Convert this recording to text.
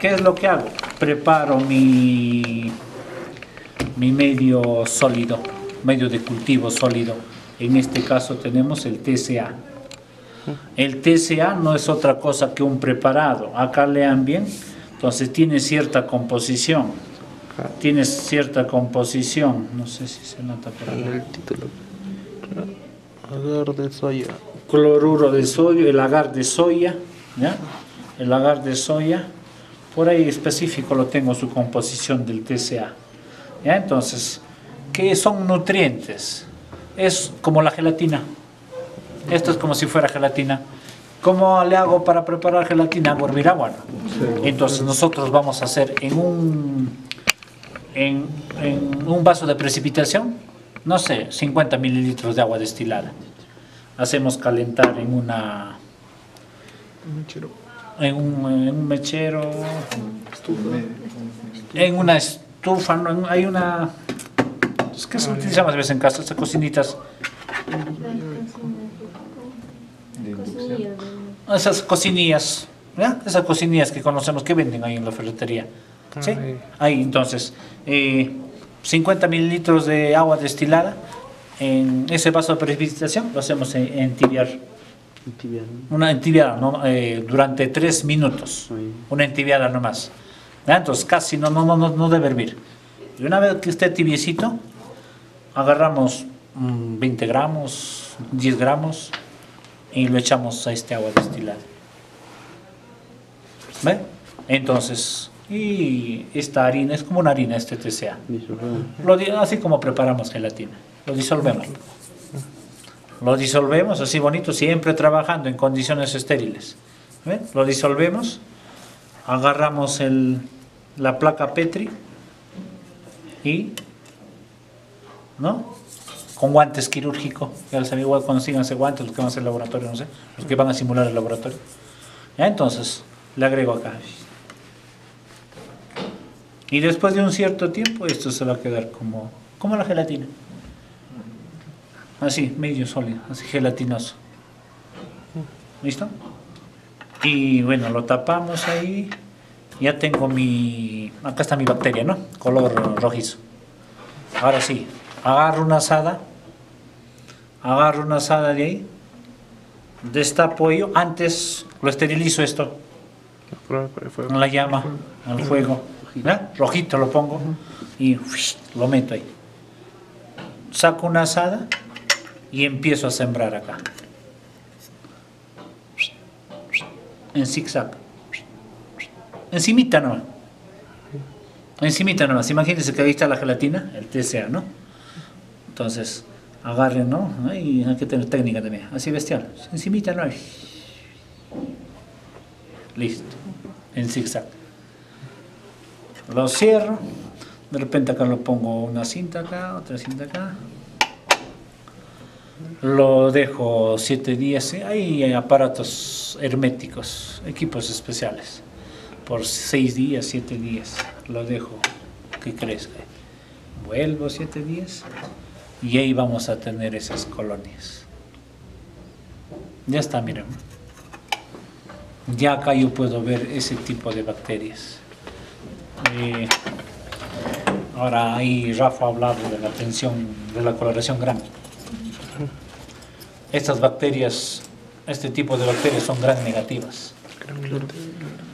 ¿qué es lo que hago? Preparo mi medio sólido, medio de cultivo sólido. En este caso tenemos el TCA. El TCA no es otra cosa que un preparado. Acá lean bien. Entonces tiene cierta composición. Tiene cierta composición. No sé si se nota por ahí. El título. Agar de soya. Cloruro de sodio, el agar de soya, ¿ya? El agar de soya. Por ahí específico lo tengo su composición del TCA. ¿Ya? Entonces, ¿qué son nutrientes? Es como la gelatina. Esto es como si fuera gelatina. ¿Cómo le hago para preparar gelatina? Hago hervir agua, ¿no? Sí. Entonces nosotros vamos a hacer en un vaso de precipitación, no sé, 50 mililitros de agua destilada. Hacemos calentar en un mechero, en una estufa, ¿no? Hay una... Es que se utiliza más veces en casa, esas cocinitas. Esas cocinillas, ¿ya? Esas cocinillas que conocemos que venden ahí en la ferretería. ¿Sí? Ahí, entonces, 50 mililitros de agua destilada en ese vaso de precipitación, lo hacemos entibiar. Una entibiada, ¿no? Durante 3 minutos. Una entibiada nomás. ¿Ya? Entonces, casi no debe hervir. Y una vez que esté tibiecito, agarramos 20 gramos, 10 gramos y lo echamos a este agua destilada. ¿Ve? Entonces, y esta harina es como una harina, este TCA. Así como preparamos gelatina. Lo disolvemos. Lo disolvemos así bonito, siempre trabajando en condiciones estériles. ¿Ve? Lo disolvemos, agarramos la placa Petri y, ¿no? Con guantes quirúrgicos, ya saben, igual consíganse guantes, los que van a hacer laboratorio, no sé, los que van a simular el laboratorio. ¿Ya? Entonces, le agrego acá. Y después de un cierto tiempo, esto se va a quedar como la gelatina. Así, medio sólido, así gelatinoso. ¿Listo? Y bueno, lo tapamos ahí. Ya tengo acá está mi bacteria, ¿no? Color rojizo. Ahora sí, agarro una asada de ahí, destapo yo, antes lo esterilizo esto, en la llama, al fuego, ¿ya? Rojito lo pongo y lo meto ahí. Saco una asada y empiezo a sembrar acá, en zigzag, encimita nomás, imagínense que ahí está la gelatina, el TCA, ¿no? Entonces, agarren, ¿no? Y hay que tener técnica también, así bestial, encimita, ¿no? Listo, en zigzag. Lo cierro, de repente acá lo pongo una cinta acá, otra cinta acá. Lo dejo 7 días, ¿sí? Hay aparatos herméticos, equipos especiales. Por 6 días, 7 días, lo dejo que crezca. Vuelvo 7 días y ahí vamos a tener esas colonias. Ya está, miren. Ya acá yo puedo ver ese tipo de bacterias. Ahora ahí Rafa ha hablado de la tensión, de la coloración gram. Estas bacterias, este tipo de bacterias son gram negativas.